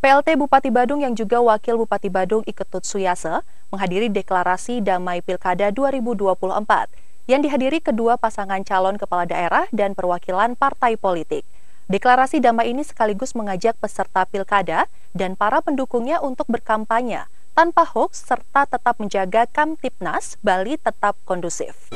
PLT Bupati Badung yang juga Wakil Bupati Badung Iketut Suyase menghadiri deklarasi damai Pilkada 2024 yang dihadiri kedua pasangan calon kepala daerah dan perwakilan partai politik. Deklarasi damai ini sekaligus mengajak peserta Pilkada dan para pendukungnya untuk berkampanye tanpa hoaks serta tetap menjaga Kamtipnas Bali tetap kondusif.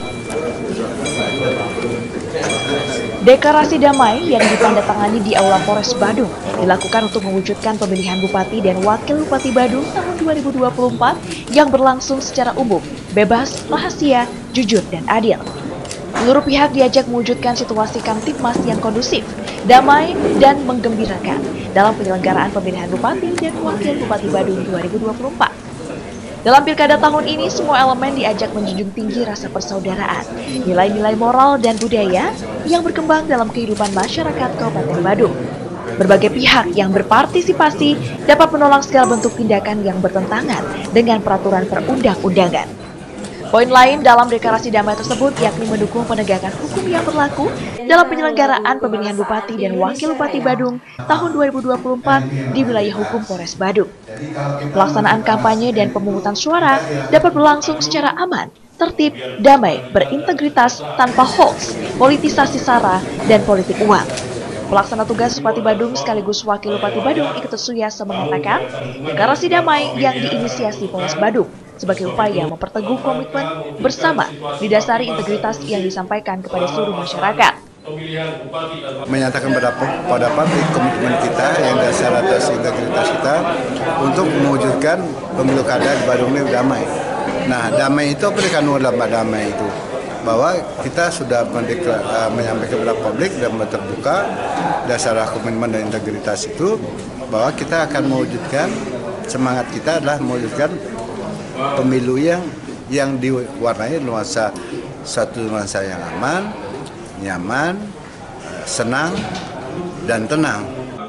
Deklarasi damai yang ditandatangani di Aula Polres Badung dilakukan untuk mewujudkan pemilihan Bupati dan Wakil Bupati Badung tahun 2024 yang berlangsung secara umum, bebas, rahasia, jujur, dan adil. Seluruh pihak diajak mewujudkan situasi Kamtipmas yang kondusif, damai, dan menggembirakan dalam penyelenggaraan pemilihan Bupati dan Wakil Bupati Badung 2024. Dalam pilkada tahun ini, semua elemen diajak menjunjung tinggi rasa persaudaraan, nilai-nilai moral dan budaya yang berkembang dalam kehidupan masyarakat Kabupaten Badung. Berbagai pihak yang berpartisipasi dapat menolak segala bentuk tindakan yang bertentangan dengan peraturan perundang-undangan. Poin lain dalam deklarasi damai tersebut yakni mendukung penegakan hukum yang berlaku dalam penyelenggaraan pemilihan Bupati dan Wakil Bupati Badung tahun 2024 di wilayah hukum Polres Badung. Pelaksanaan kampanye dan pemungutan suara dapat berlangsung secara aman, tertib, damai, berintegritas, tanpa hoaks, politisasi sara, dan politik uang. Pelaksana tugas Bupati Badung sekaligus Wakil Bupati Badung Iketut Suyase mengatakan, deklarasi damai yang diinisiasi Polres Badung sebagai upaya memperteguh komitmen bersama didasari integritas yang disampaikan kepada seluruh masyarakat. Menyatakan pada publik komitmen kita yang dasar atas integritas kita untuk mewujudkan pemilu kada di Badung ini damai. Nah, damai itu apa dalam damai itu? Bahwa kita sudah menyampaikan kepada publik dan terbuka dasar komitmen dan integritas itu bahwa kita akan mewujudkan, semangat kita adalah mewujudkan pemilu yang diwarnai satu nuansa yang aman, nyaman, senang, dan tenang.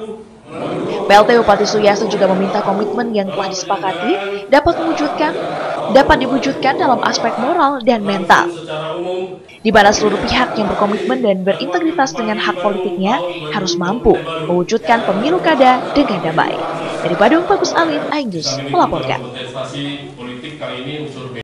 PLT Bupati Suyase juga meminta komitmen yang telah disepakati dapat diwujudkan dalam aspek moral dan mental, di mana seluruh pihak yang berkomitmen dan berintegritas dengan hak politiknya harus mampu mewujudkan pemilu kada dengan damai. Dari Badung, Bagus Alin, Aing News melaporkan.